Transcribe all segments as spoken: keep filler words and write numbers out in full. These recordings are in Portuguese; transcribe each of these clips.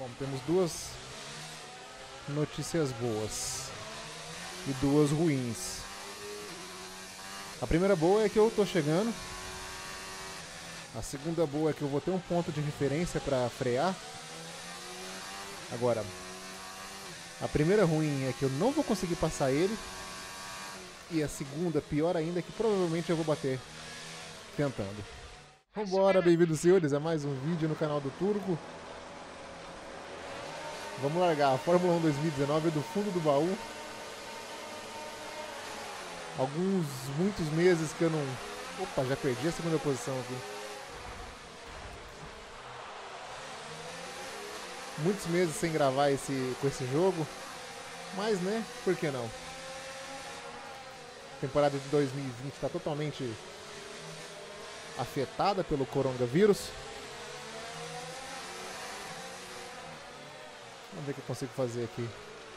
Bom, temos duas notícias boas e duas ruins. A primeira boa é que eu tô chegando. A segunda boa é que eu vou ter um ponto de referência para frear. Agora, a primeira ruim é que eu não vou conseguir passar ele. E a segunda, pior ainda, é que provavelmente eu vou bater tentando. Vambora, bem-vindos senhores, a mais um vídeo no canal do Turco. Vamos largar a Fórmula um dois mil e dezenove do fundo do baú. Alguns, muitos meses que eu não... Opa, já perdi a segunda posição aqui. Muitos meses sem gravar esse, com esse jogo. Mas, né, por que não? A temporada de dois mil e vinte está totalmente afetada pelo coronavírus. Vamos ver o que eu consigo fazer aqui.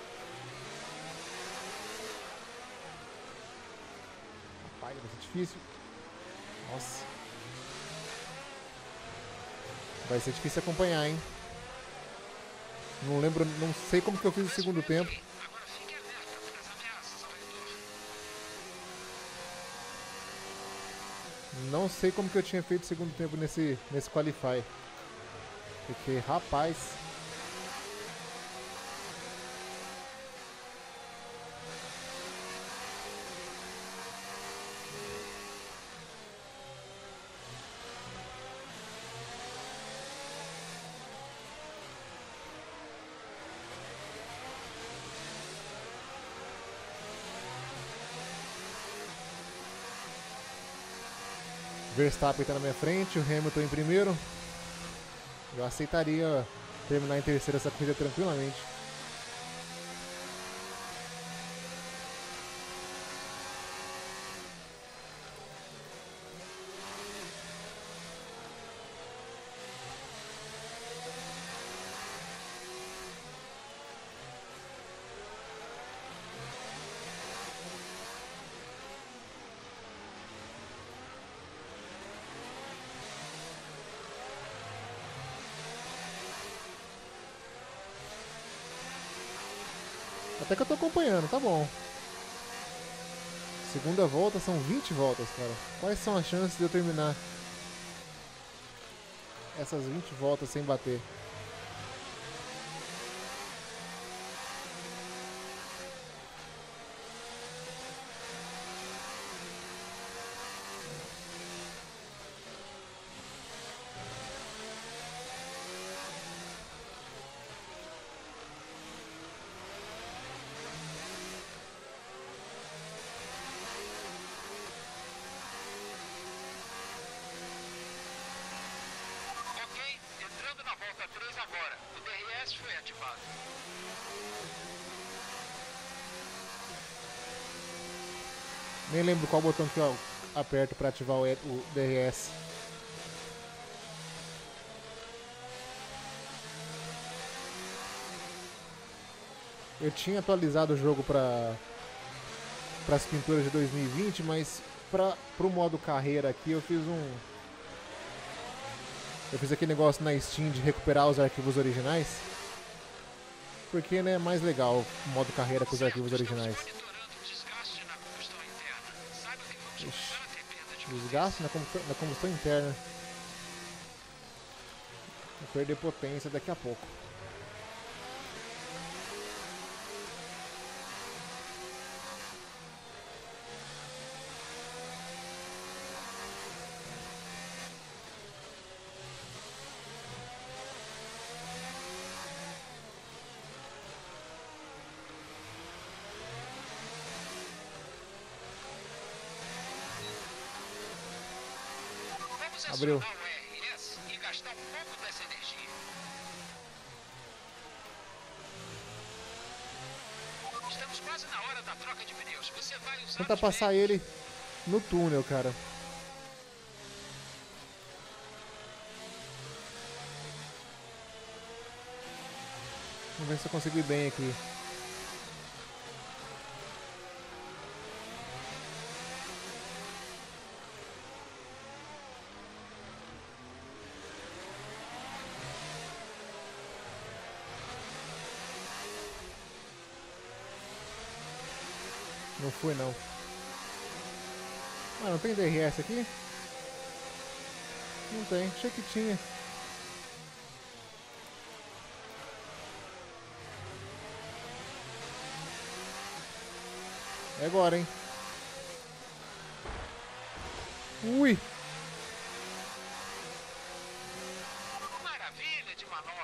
Rapaz, vai ser difícil. Nossa. Vai ser difícil acompanhar, hein? Não lembro, não sei como que eu fiz o segundo tempo. Não sei como que eu tinha feito o segundo tempo nesse, nesse Qualify. Porque, rapaz... Verstappen está na minha frente, o Hamilton em primeiro. Eu aceitaria terminar em terceiro essa corrida tranquilamente. Até que eu tô acompanhando, tá bom. Segunda volta, são vinte voltas, cara. Quais são as chances de eu terminar essas vinte voltas sem bater? Agora, o D R S foi ativado. Nem lembro qual botão que eu aperto para ativar o D R S. Eu tinha atualizado o jogo para para as pinturas de dois mil e vinte, mas para o modo carreira aqui eu fiz um Eu fiz aquele negócio na Steam de recuperar os arquivos originais. Porque, né, é mais legal o modo carreira com os arquivos originais. Ixi, desgaste na combustão, na combustão interna. Vou perder potência daqui a pouco. Abriu. E gastar um pouco dessa energia. Estamos quase na hora da troca de pneus. Você vai usar Tentar passar ele no túnel, cara. Vamos ver se eu consigo ir bem aqui. Não foi não. Ah, não tem D R S aqui? Não tem, achei que tinha. É agora, hein? Ui! Maravilha de manobra.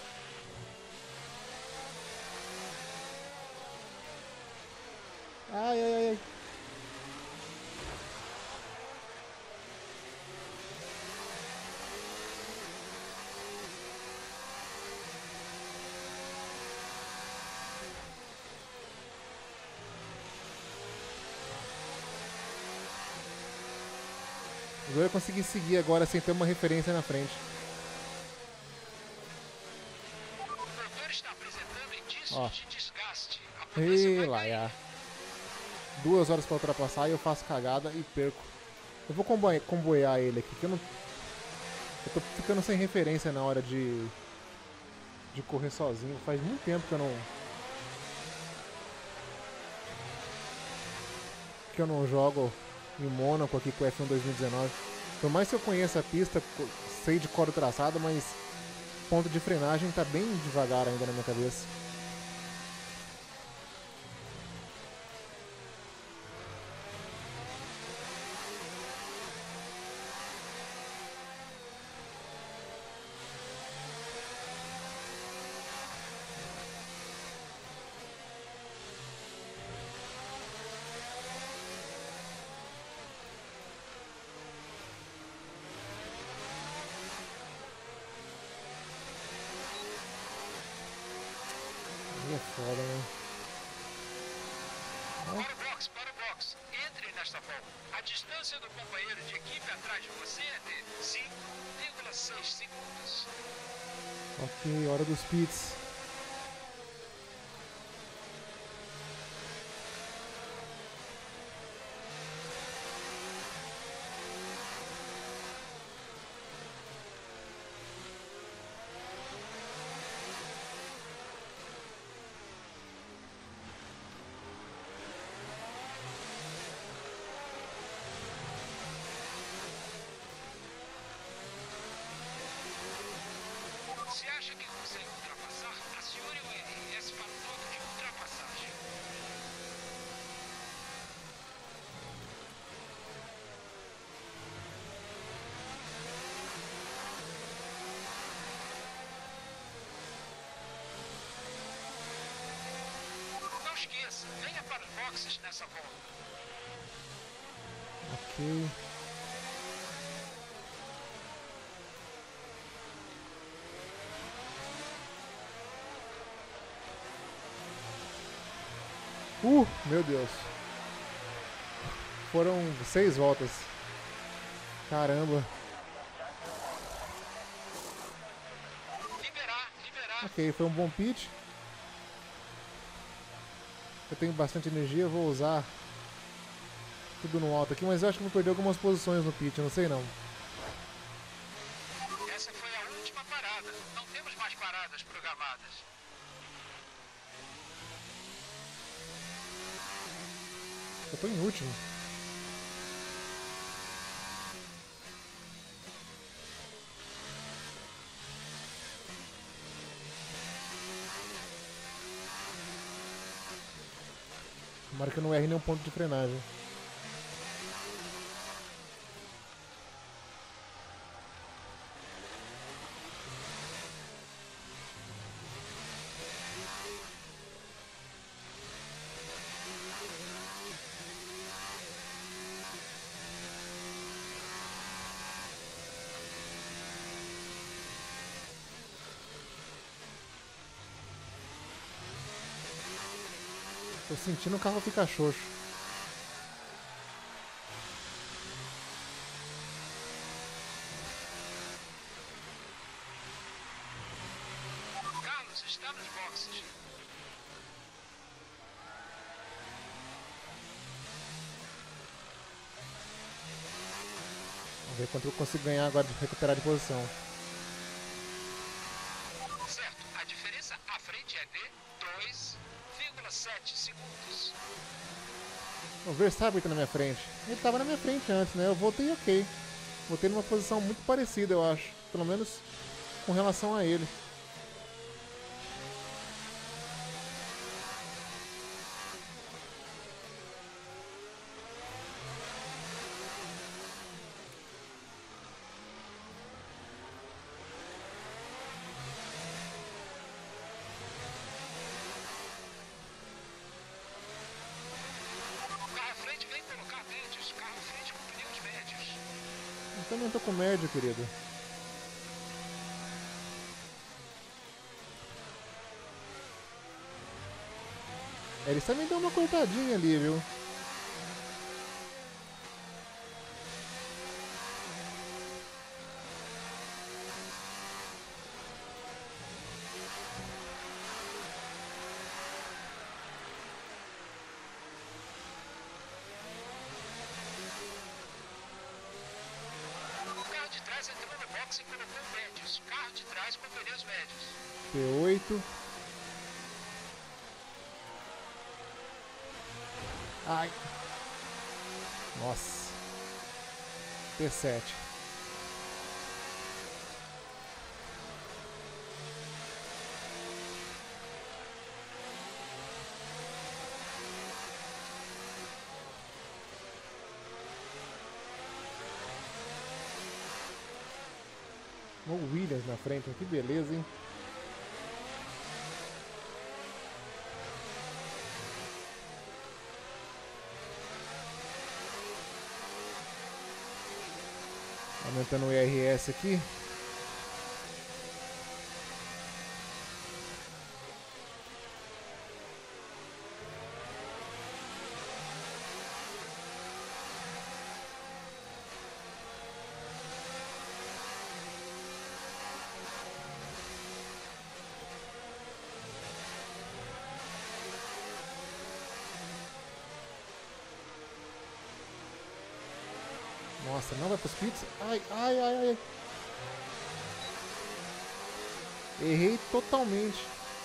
Ai, ai, ai, ai. Eu vou conseguir seguir agora sem ter uma referência na frente. O motor está apresentando indícios Ó. de desgaste. A potência Ei, vai lá, cair. já. Duas horas pra ultrapassar e eu faço cagada e perco. Eu vou comboiar, comboiar ele aqui, que eu não... Eu tô ficando sem referência na hora de... de correr sozinho. Faz muito tempo que eu não... que eu não jogo em Mônaco aqui com o F um dois mil e dezenove. Por mais que eu conheça a pista, sei de cor o traçado, mas ponto de frenagem tá bem devagar ainda na minha cabeça. Aí é foda, né? Para o box, para o box. Entre nesta volta. A distância do companheiro de equipe atrás de você é de cinco vírgula seis segundos. Ok, hora dos pits. Se acha que consegue ultrapassar, acione o R S para o modo de ultrapassagem. Não esqueça, venha para os boxes nessa volta. Ok. Uh, meu Deus. Foram seis voltas. Caramba. Liberar, liberar. Ok, foi um bom pit. Eu tenho bastante energia, vou usar tudo no alto aqui, mas eu acho que vou perder algumas posições no pit, eu não sei não. Essa foi a última parada. Não temos mais paradas programadas. Eu tô em último. Tomara que eu não erre nenhum ponto de frenagem. Tô sentindo o carro ficar xoxo. Carlos, está nos boxes. Vamos ver quanto eu consigo ganhar agora de recuperar de posição. Certo, a diferença à frente é de dois vírgula sete segundos. O Verstappen tá na minha frente. Ele tava na minha frente antes, né? Eu voltei ok. Voltei numa posição muito parecida, eu acho. Pelo menos com relação a ele. Eu não tô com médio, querido. Eles também dão uma cortadinha ali, viu? Entrou no box e colocou médios. Carro de trás com pneus médios. P oito. Ai. Nossa. P sete. O Williams na frente, que beleza, hein? Aumentando o I R S aqui. Nossa, não vai pros pits? Ai, ai, ai, ai. Errei totalmente.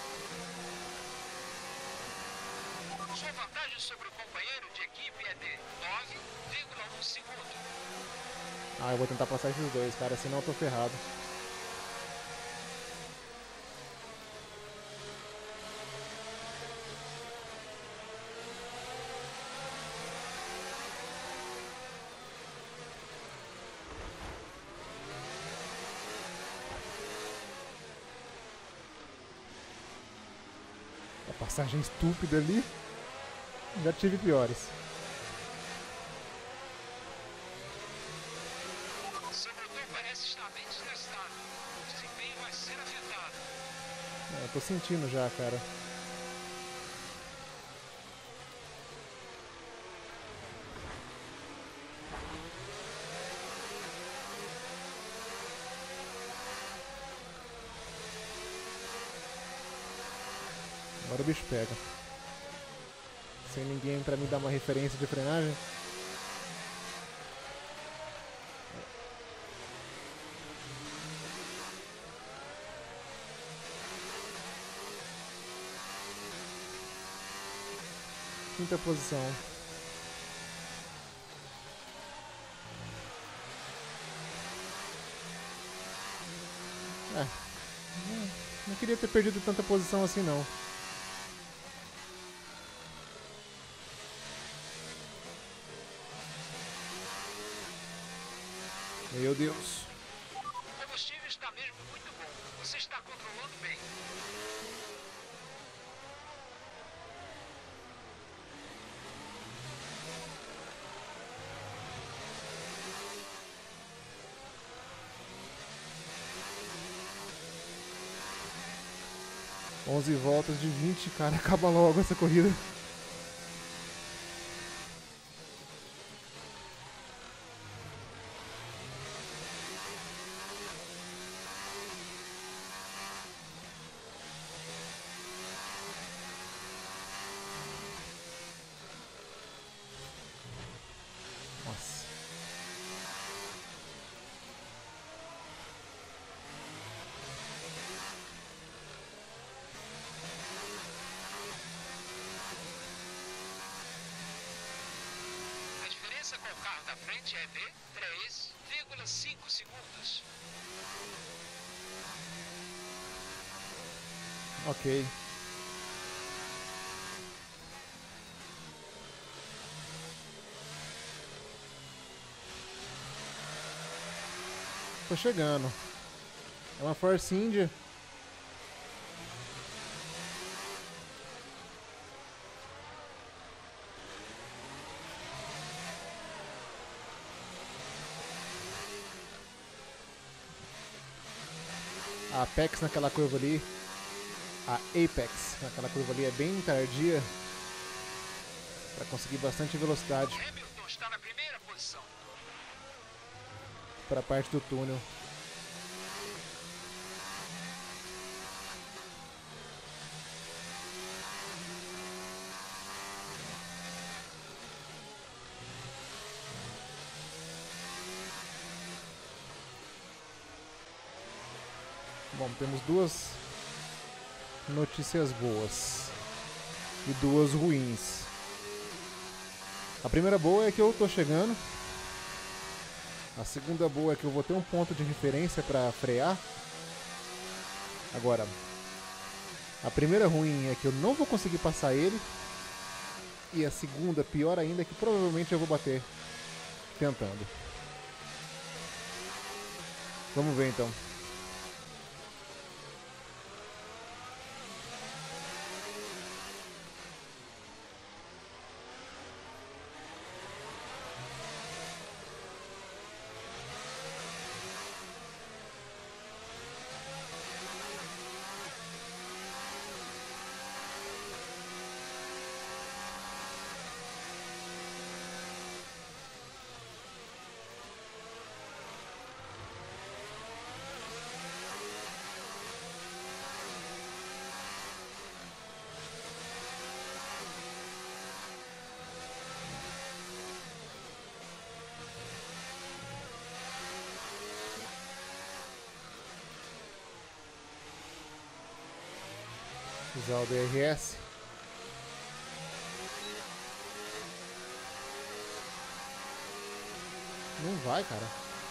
Sua vantagem sobre o companheiro de equipe é de nove vírgula um segundo. Ah, eu vou tentar passar esses dois, cara, senão eu tô ferrado. Passagem estúpida ali. Já tive piores. Seu motor parece estar bem desgastado. O desempenho vai ser afetado. É, eu tô sentindo já, cara. Agora o bicho pega. Sem ninguém pra me dar uma referência de frenagem. Quinta posição. É. Não queria ter perdido tanta posição assim não. Meu Deus. O combustível está mesmo muito bom. Você está controlando bem. onze voltas de vinte, cara. Acaba logo essa corrida. Nossa. distância com o carro da frente é de três vírgula cinco segundos. Ok. Tô chegando. É uma Force India. A Apex naquela curva ali. A Apex naquela curva ali é bem tardia. Para conseguir bastante velocidade. Hamilton está na primeira posição. Para a parte do túnel. Bom, temos duas notícias boas e duas ruins. A primeira boa é que eu tô chegando. A segunda boa é que eu vou ter um ponto de referência para frear. Agora, a primeira ruim é que eu não vou conseguir passar ele. E a segunda, pior ainda, é que provavelmente eu vou bater tentando. Vamos ver então. Usar o D R S. Não vai, cara.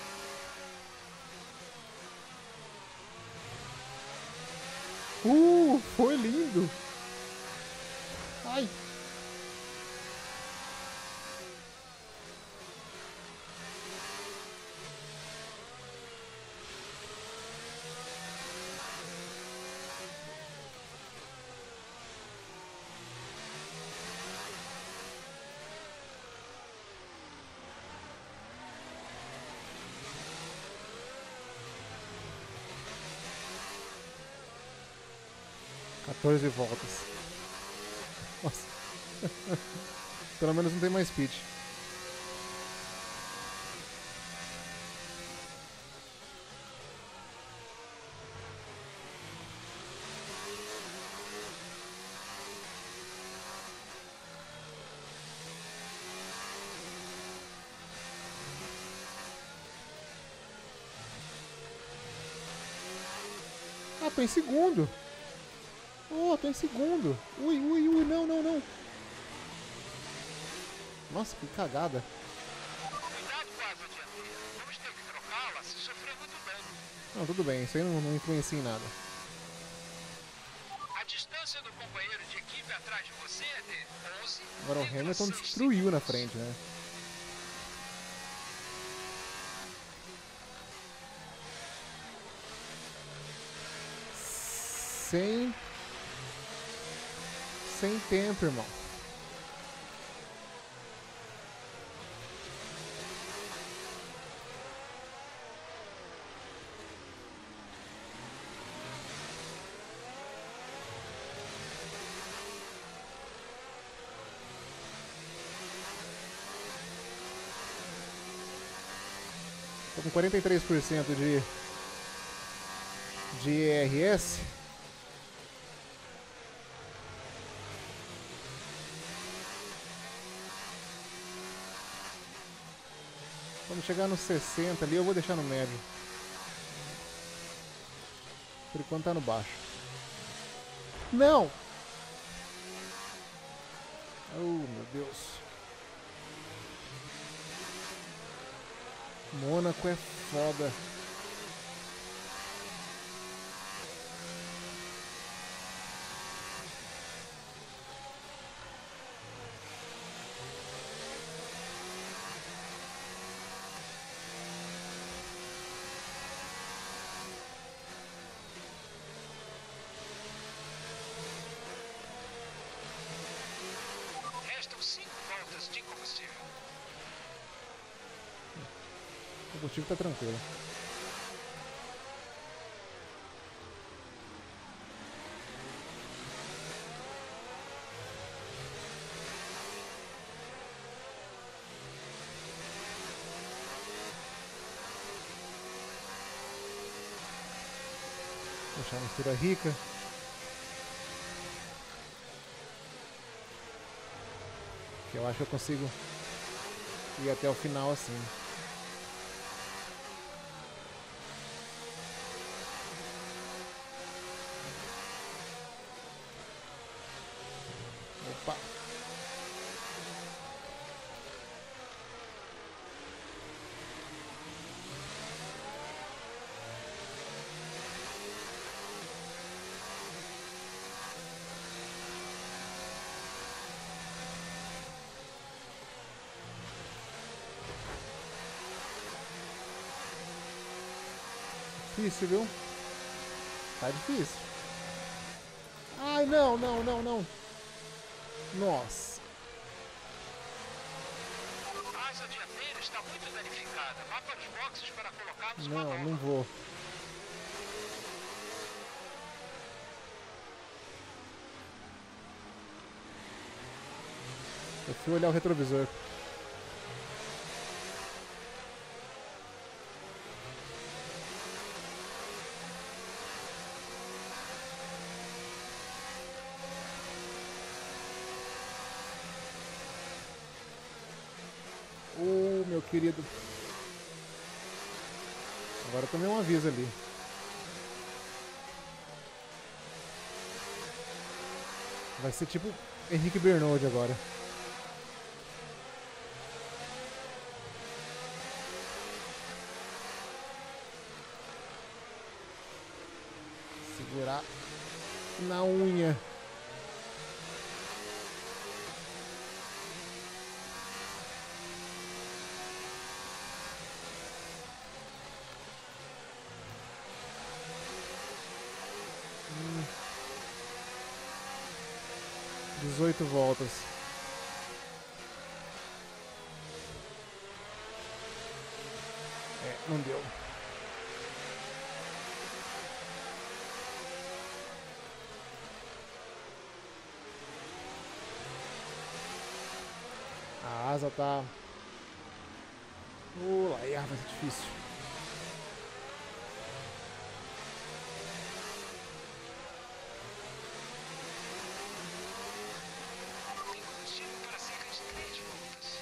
Uh, foi lindo. Ai. quatorze voltas. Nossa. Pelo menos não tem mais speed. Ah, tô em segundo. Oh, tô em segundo. Ui, ui, ui, não, não, não. Nossa, que cagada. Cuidado com a asa dianteira. Vamos ter que trocá-la se sofrer muito dano. Não, tudo bem, isso aí não, não influencia em nada. A distância do companheiro de equipe atrás de você é de onze. Agora o Hamilton destruiu na frente, né? Sem... Sem tempo, irmão. Tô com quarenta e três por cento de... de E R S. Quando chegar nos sessenta ali, eu vou deixar no médio. Por enquanto tá no baixo. Não! Oh, meu Deus. Mônaco é foda. Restam cinco voltas de combustível. O combustível tá tranquilo. Deixar a mistura rica. Que eu acho que eu consigo ir até o final assim. Opa! Difícil, viu? Tá difícil. Ai, não, não, não, não. Nossa. A asa dianteira está muito danificada. Vá para os boxes para colocarmos uma Não, nova. não vou. Eu fui olhar o retrovisor. Ô, meu querido. Agora eu tomei um aviso ali. Vai ser tipo Henrique Bernoldi agora. Segurar na unha. Hum. dezoito voltas. É, não deu. A asa tá... Uh, lá, vai ser difícil. Tem combustível para cerca de três voltas.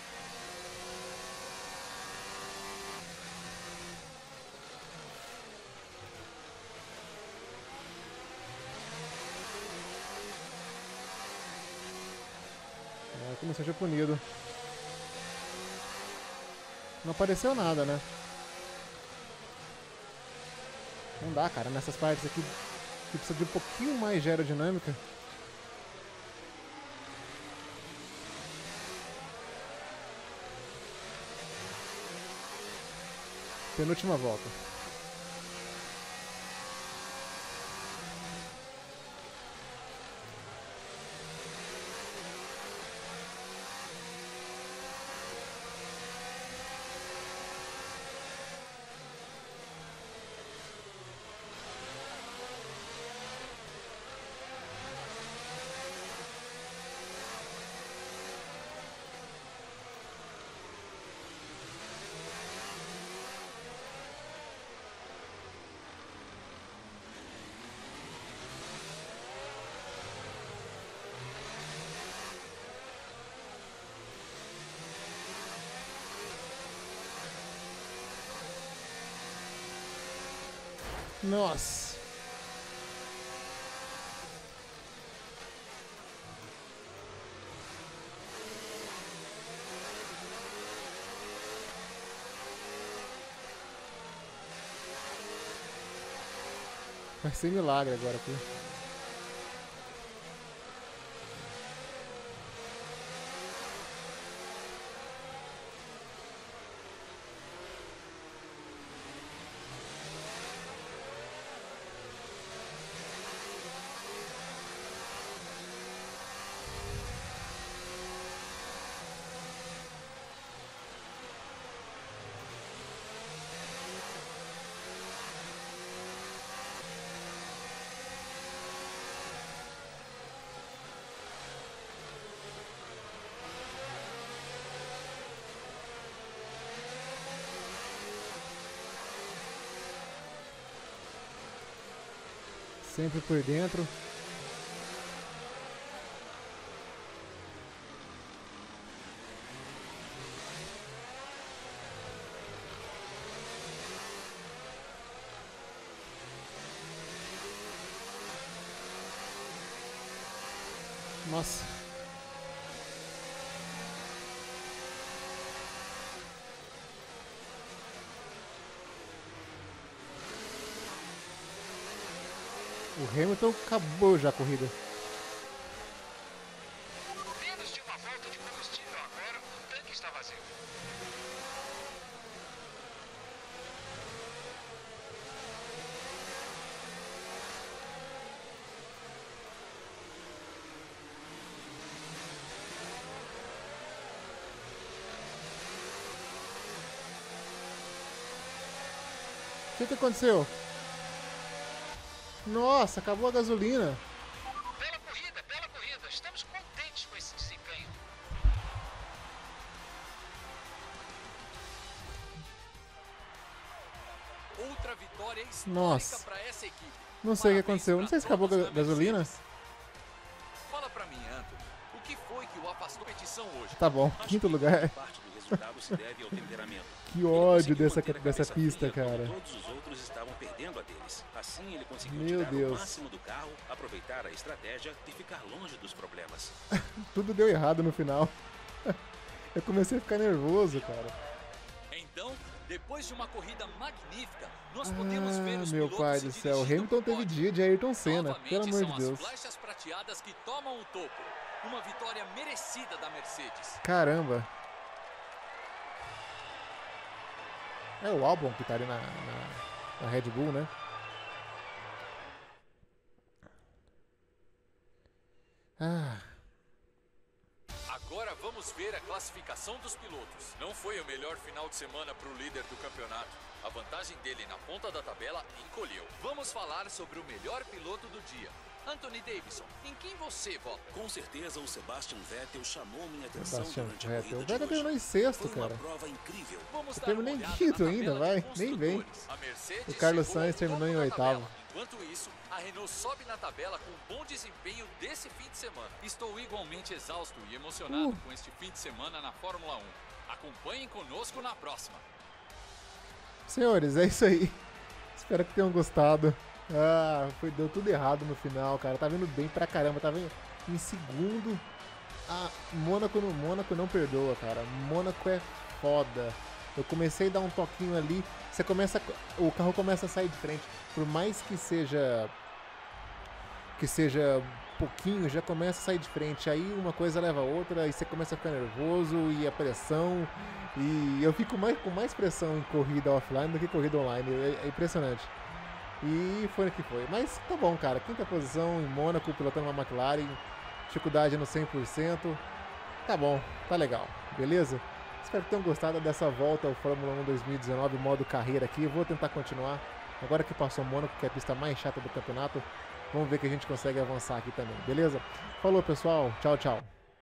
É, como seja punido. Não apareceu nada, né? Não dá, cara. Nessas partes aqui que precisa de um pouquinho mais de aerodinâmica. Penúltima volta. Nossa. Vai ser milagre agora aqui. Sempre por dentro. Nossa. O Hamilton acabou já a corrida. Menos de uma volta de combustível agora, o tanque está vazio. O que que aconteceu? Nossa, acabou a gasolina. Bela corrida, bela corrida. Estamos contentes com esse desempenho. Outra vitória histórica Nossa. para essa equipe. Não sei o que Parabéns aconteceu. Não pra sei se acabou a todos ga- da gasolina. Mercedes. Fala pra mim, Anthony. O que foi que o afastou da competição hoje? Tá bom, Acho quinto que lugar. parte do resultado se deve ao temperamento. Que Ele ódio conseguiu dessa, manter a dessa cabeça pista, fria quando cara. Todos os outros estavam perdendo a deles. Assim ele conseguiu Meu tirar Deus. o máximo do carro, aproveitar a estratégia e ficar longe dos problemas. Tudo deu errado no final. Eu comecei a ficar nervoso, cara. Então, depois de uma corrida magnífica, nós podemos ver Ah, os meu pilotos pai se do céu. dirigindo Hamilton pro teve pódio. dia de Ayrton Senna. Novamente, Pelo amor são de Deus. as flechas prateadas que tomam o topo. Uma vitória merecida da Mercedes. Caramba. É o Albon que tá ali na, na, na Red Bull, né? Ah, Agora vamos ver a classificação dos pilotos. Não foi o melhor final de semana para o líder do campeonato. A vantagem dele na ponta da tabela encolheu. Vamos falar sobre o melhor piloto do dia. Anthony Davidson, em quem você vota? Com certeza o Sebastian Vettel chamou minha atenção Sebastian durante a Vettel. O corrida de Vettel hoje. terminou em sexto, Foi uma cara. prova incrível. Vamos Eu dar terminei uma em olhada quinto na ainda, tabela vai. de Nem vem. construtores. A Mercedes O Carlos chegou Sainz ao terminou topo em da oitavo. tabela. Enquanto isso, a Renault sobe na tabela com um bom desempenho desse fim de semana. Estou igualmente exausto e emocionado Uh. com este fim de semana na Fórmula um. Acompanhem conosco na próxima. Senhores, é isso aí. Espero que tenham gostado. Ah, foi, deu tudo errado no final, cara. Tá vindo bem pra caramba. Tava em, em segundo. Ah, Mônaco, no, Mônaco não perdoa, cara. Mônaco é foda. Eu comecei a dar um toquinho ali. Você começa. O carro começa a sair de frente. Por mais que seja. Que seja pouquinho, já começa a sair de frente. Aí uma coisa leva a outra. Aí você começa a ficar nervoso. E a pressão. E eu fico mais, com mais pressão em corrida offline do que corrida online. É, é impressionante. E foi o que foi. Mas tá bom, cara. Quinta posição em Mônaco, pilotando uma McLaren. Dificuldade no cem por cento. Tá bom, tá legal. Beleza? Espero que tenham gostado dessa volta ao Fórmula um dois mil e dezenove, modo carreira aqui. Eu vou tentar continuar. Agora que passou Mônaco, que é a pista mais chata do campeonato. Vamos ver que a gente consegue avançar aqui também, beleza? Falou, pessoal. Tchau, tchau.